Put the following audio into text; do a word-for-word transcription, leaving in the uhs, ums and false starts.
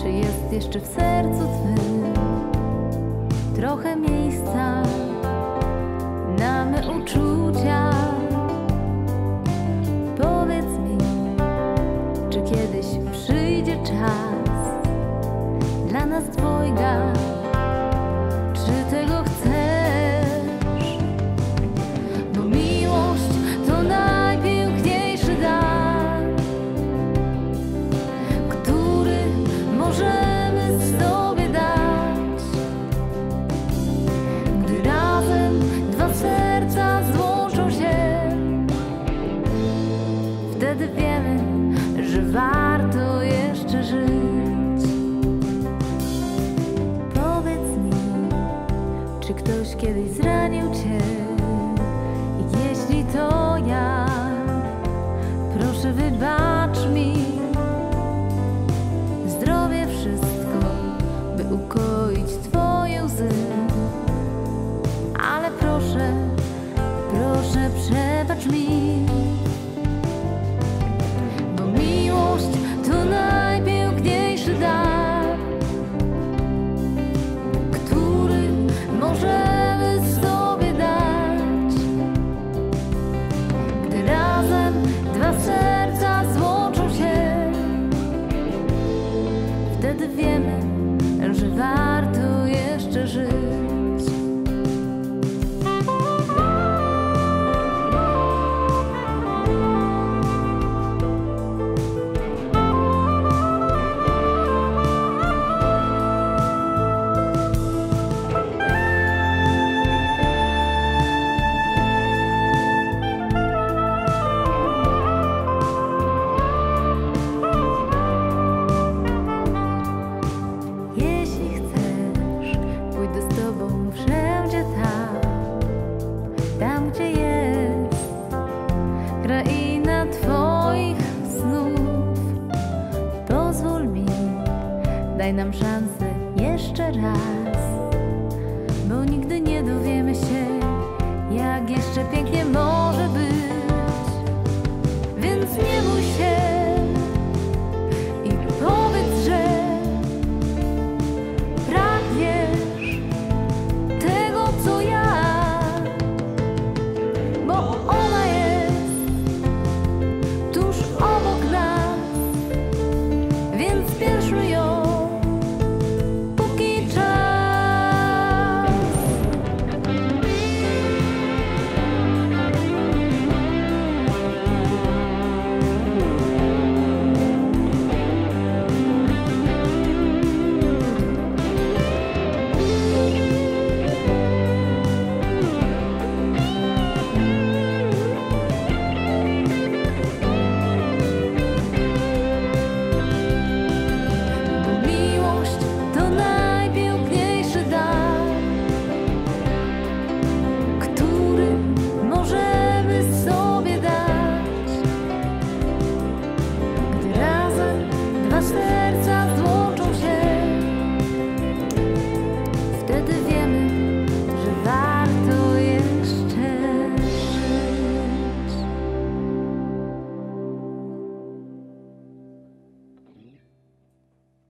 Czy jest jeszcze w sercu Twym trochę miejsca na me uczucia? Powiedz mi, czy kiedyś przyjdzie czas dla nas dwojga? Czy tego chcesz? Bo miłość to najpiękniejszy dar, który możemy sobie dać. Gdy razem dwa serca złączą się, wtedy wiemy, że warto jeszcze żyć. Powiedz mi, czy ktoś kiedyś zranił Cię? Jeśli to ja, proszę wybacz mi. Zdrowie wszystko, by ukoić Twoje łzy. Ale proszę, proszę przebacz mi. Bo miłość to najpiękniejszy dar, który możemy sobie dać. Gdy razem dwa serca złączą się, wtedy wiemy, że warto jeszcze żyć. Tam, gdzie jest kraina Twoich snów. Pozwól mi, daj nam szansę jeszcze raz, bo nigdy nie dowiemy się, jak jeszcze pięknie może być. Więc nie bój się